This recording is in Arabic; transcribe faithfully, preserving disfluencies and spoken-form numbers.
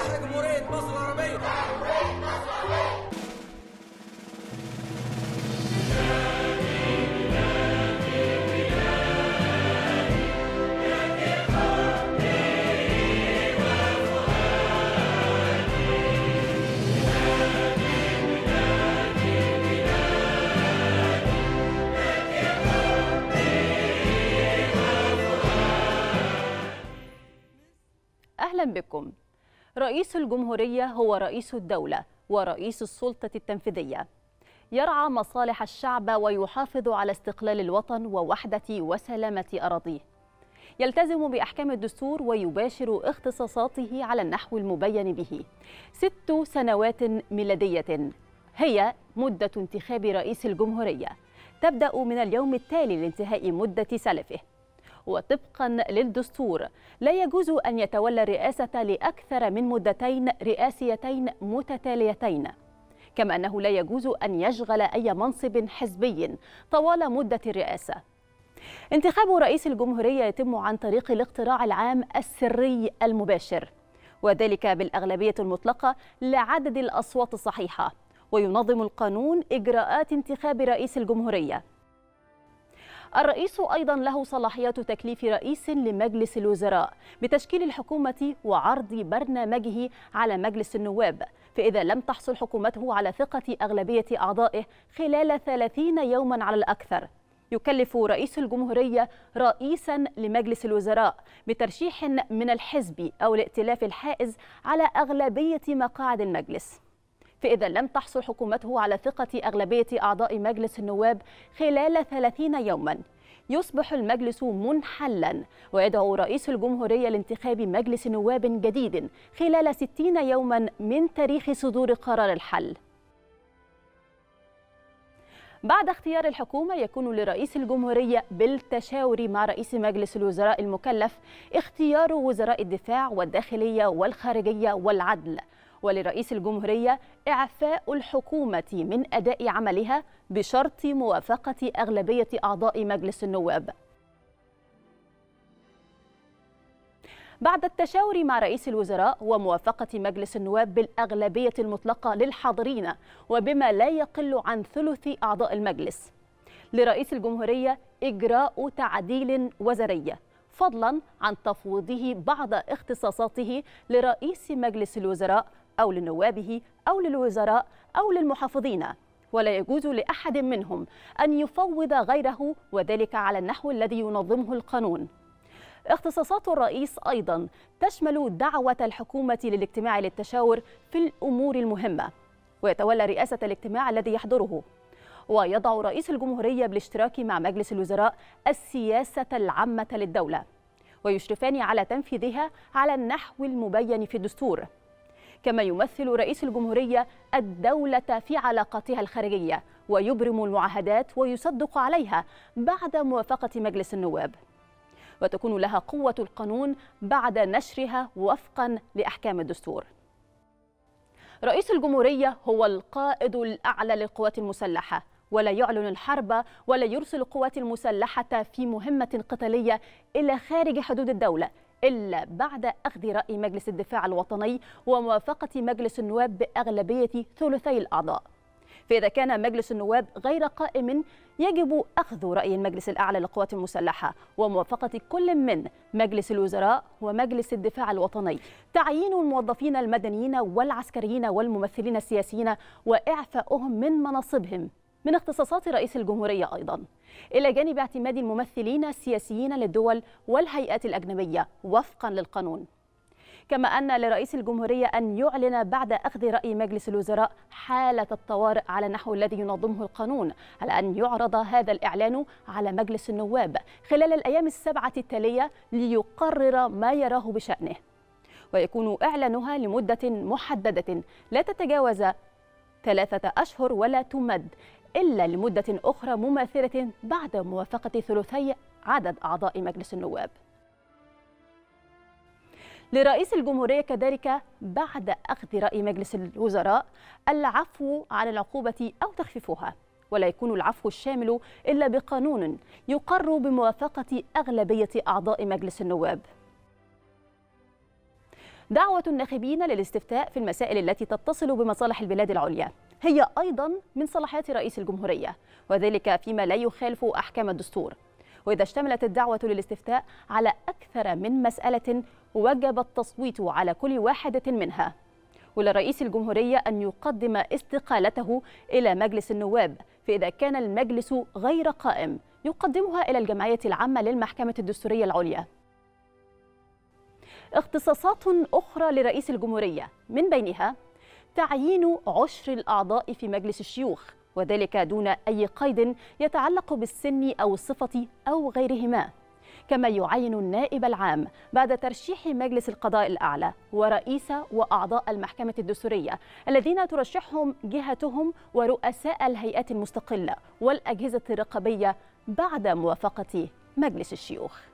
تحيا جمهورية مصر العربية. أهلا بكم. رئيس الجمهورية هو رئيس الدولة ورئيس السلطة التنفيذية، يرعى مصالح الشعب ويحافظ على استقلال الوطن ووحدة وسلامة أراضيه، يلتزم بأحكام الدستور ويباشر اختصاصاته على النحو المبين به. ست سنوات ميلادية هي مدة انتخاب رئيس الجمهورية، تبدأ من اليوم التالي لانتهاء مدة سلفه، وطبقا للدستور لا يجوز أن يتولى الرئاسة لأكثر من مدتين رئاسيتين متتاليتين، كما أنه لا يجوز أن يشغل أي منصب حزبي طوال مدة الرئاسة. انتخاب رئيس الجمهورية يتم عن طريق الاقتراع العام السري المباشر، وذلك بالأغلبية المطلقة لعدد الأصوات الصحيحة، وينظم القانون إجراءات انتخاب رئيس الجمهورية. الرئيس أيضا له صلاحيات تكليف رئيس لمجلس الوزراء بتشكيل الحكومة وعرض برنامجه على مجلس النواب، فإذا لم تحصل حكومته على ثقة أغلبية أعضائه خلال ثلاثين يوما على الأكثر، يكلف رئيس الجمهورية رئيسا لمجلس الوزراء بترشيح من الحزب أو الائتلاف الحائز على أغلبية مقاعد المجلس، فإذا لم تحصل حكومته على ثقة أغلبية أعضاء مجلس النواب خلال ثلاثين يوما يصبح المجلس منحلا، ويدعو رئيس الجمهورية لانتخاب مجلس نواب جديد خلال ستين يوما من تاريخ صدور قرار الحل. بعد اختيار الحكومة يكون لرئيس الجمهورية بالتشاور مع رئيس مجلس الوزراء المكلف اختيار وزراء الدفاع والداخلية والخارجية والعدل، ولرئيس الجمهورية إعفاء الحكومة من أداء عملها بشرط موافقة أغلبية أعضاء مجلس النواب. بعد التشاور مع رئيس الوزراء وموافقة مجلس النواب بالأغلبية المطلقة للحاضرين وبما لا يقل عن ثلث أعضاء المجلس، لرئيس الجمهورية إجراء تعديل وزاري، فضلا عن تفويضه بعض اختصاصاته لرئيس مجلس الوزراء أو لنوابه أو للوزراء أو للمحافظين، ولا يجوز لأحد منهم أن يفوض غيره، وذلك على النحو الذي ينظمه القانون. اختصاصات الرئيس أيضا تشمل دعوة الحكومة للاجتماع للتشاور في الأمور المهمة، ويتولى رئاسة الاجتماع الذي يحضره، ويضع رئيس الجمهورية بالاشتراك مع مجلس الوزراء السياسة العامة للدولة، ويشرفان على تنفيذها على النحو المبين في الدستور. كما يمثل رئيس الجمهورية الدولة في علاقاتها الخارجية، ويبرم المعاهدات ويصدق عليها بعد موافقة مجلس النواب، وتكون لها قوة القانون بعد نشرها وفقا لأحكام الدستور. رئيس الجمهورية هو القائد الأعلى للقوات المسلحة، ولا يعلن الحرب ولا يرسل القوات المسلحة في مهمة قتالية إلى خارج حدود الدولة إلا بعد أخذ رأي مجلس الدفاع الوطني وموافقة مجلس النواب بأغلبية ثلثي الأعضاء. فإذا كان مجلس النواب غير قائم يجب أخذ رأي المجلس الأعلى للقوات المسلحة وموافقة كل من مجلس الوزراء ومجلس الدفاع الوطني، تعيين الموظفين المدنيين والعسكريين والممثلين السياسيين وإعفائهم من مناصبهم من اختصاصات رئيس الجمهورية أيضا، إلى جانب اعتماد الممثلين السياسيين للدول والهيئات الأجنبية وفقا للقانون. كما أن لرئيس الجمهورية أن يعلن بعد أخذ رأي مجلس الوزراء حالة الطوارئ على النحو الذي ينظمه القانون، على أن يعرض هذا الإعلان على مجلس النواب خلال الأيام السبعة التالية ليقرر ما يراه بشأنه، ويكون إعلانها لمدة محددة لا تتجاوز ثلاثة أشهر ولا تمد إلا لمدة أخرى مماثلة بعد موافقة ثلثي عدد أعضاء مجلس النواب. لرئيس الجمهورية كذلك بعد أخذ رأي مجلس الوزراء العفو عن العقوبة أو تخفيفها، ولا يكون العفو الشامل إلا بقانون يقر بموافقة أغلبية أعضاء مجلس النواب. دعوة الناخبين للاستفتاء في المسائل التي تتصل بمصالح البلاد العليا هي أيضا من صلاحيات رئيس الجمهورية، وذلك فيما لا يخالف أحكام الدستور. وإذا اشتملت الدعوة للاستفتاء على أكثر من مسألة وجب التصويت على كل واحدة منها. ولرئيس الجمهورية أن يقدم استقالته إلى مجلس النواب، فإذا كان المجلس غير قائم يقدمها إلى الجمعية العامة للمحكمة الدستورية العليا. اختصاصات أخرى لرئيس الجمهورية من بينها تعيين عشر الأعضاء في مجلس الشيوخ، وذلك دون أي قيد يتعلق بالسن أو الصفة أو غيرهما. كما يعين النائب العام بعد ترشيح مجلس القضاء الأعلى ورئيس وأعضاء المحكمة الدستورية الذين ترشحهم جهتهم ورؤساء الهيئات المستقلة والأجهزة الرقابية بعد موافقة مجلس الشيوخ.